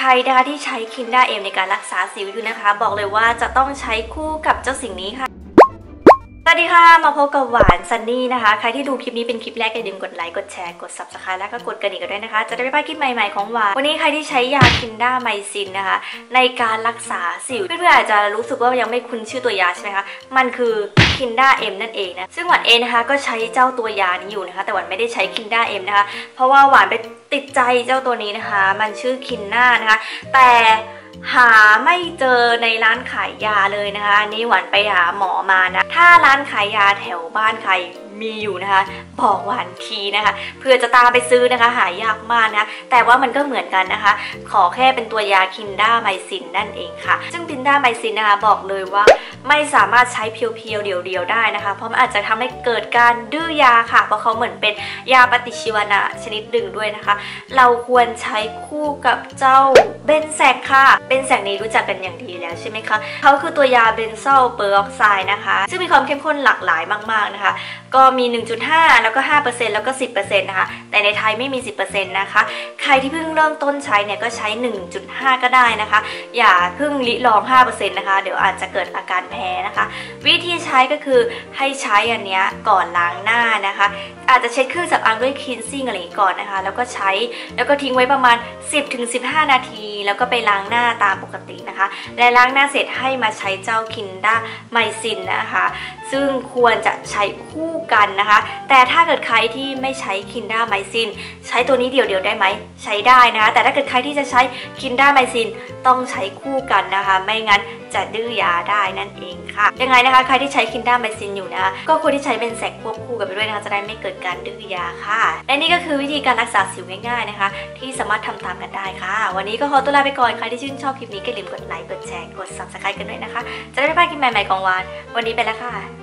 รนะคะที่ใช้คินด้าเอ็มในการรักษาสิวอยู่นะคะบอกเลยว่าจะต้องใช้คู่กับเจ้าสิ่งนี้ค่ะสวัสดีค่ะมาพบกับหวานซันนี่นะคะใครที่ดูคลิปนี้เป็นคลิปแรกอย่าลืมกดไลค์กดแชร์กด Subscribe แล้วก็กดกระดิ่งกันด้วยนะคะจะได้ไม่พลาดคลิปใหม่ๆของหวานวันนี้ใครที่ใช้ยาคินด้าไมซินนะคะในการรักษาสิวเพื่อนๆอาจจะรู้สึกว่ายังไม่คุ้นชื่อตัวยาใช่ไหมคะมันคือคินด้าเอ็มนั่นเองนะซึ่งหวานเองนะคะก็ใช้เจ้าตัวยานี้อยู่นะคะแต่หวานไม่ได้ใช้คินด้าเอ็มนะคะเพราะว่าหวานไปติดใจเจ้าตัวนี้นะคะมันชื่อคินน่านะคะแต่หาไม่เจอในร้านขายยาเลยนะคะอันนี้หวานไปหาหมอมานะถ้าร้านขายยาแถวบ้านใครมีอยู่นะคะบอกหวานทีนะคะเพื่อจะตามไปซื้อนะคะหายากมากนะคะแต่ว่ามันก็เหมือนกันนะคะขอแค่เป็นตัวยาคินด้าไมซินนั่นเองค่ะซึ่งคินด้าไมซินนะคะบอกเลยว่าไม่สามารถใช้เพียวๆเดียวๆได้นะคะเพราะมันอาจจะทำให้เกิดการดื้อยาค่ะเพราะเขาเหมือนเป็นยาปฏิชีวนะชนิดหนึ่งด้วยนะคะเราควรใช้คู่กับเจ้าเบนแซกค่ะเบนแซกนี้รู้จักกันอย่างดีแล้วใช่ไหมคะเขาคือตัวยาเบนโซลเปอร์ออกไซด์นะคะซึ่งมีความเข้มข้นหลากหลายมากๆนะคะก็มี 1.5 แล้วก็ 5% แล้วก็ 10% นะคะแต่ในไทยไม่มี 10% นะคะใครที่เพิ่งเริ่มต้นใช้เนี่ยก็ใช้ 1.5 ก็ได้นะคะอย่าเพิ่งลิลอง 5% นะคะเดี๋ยวอาจจะเกิดอาการแพ้นะคะวิธีใช้ก็คือให้ใช้อันเนี้ยก่อนล้างหน้านะคะอาจจะเช็ดเครื่องสำอางด้วยคลีนซิ่งอะไรอย่างนี้ก่อนนะคะแล้วก็ใช้แล้วก็ทิ้งไว้ประมาณ 10-15 นาทีแล้วก็ไปล้างหน้าตามปกตินะคะและล้างหน้าเสร็จให้มาใช้เจ้าคินด้าไมซินนะคะซึ่งควรจะใช้คู่กันนะคะแต่ถ้าเกิดใครที่ไม่ใช้คินด้าไมซินใช้ตัวนี้เดี่ยวๆได้ไหมใช้ได้นะคะแต่ถ้าเกิดใครที่จะใช้คินด้าไมซินต้องใช้คู่กันนะคะไม่งั้นจะดื้อยาได้นั่นเองค่ะยังไงนะคะใครที่ใช้คินด้าไมซินอยู่นะคะก็ควรที่ใช้เป็นแสกควบคู่กันไปด้วยนะคะจะได้ไม่เกิดการดื้อยาค่ะและนี่ก็คือวิธีการรักษาสิวง่ายๆนะคะที่สามารถทำตามกันได้ค่ะวันนี้ก็ขอตัวลาไปก่อนใครที่ชื่นชอบคลิปนี้ก็อย่าลืมกดไลค์กดแชร์กด Subscribe กันด้วยนะคะจะได้ไม่พลาดคลิปใหม่ๆของหวานวันนี้ไปแล้วค่ะ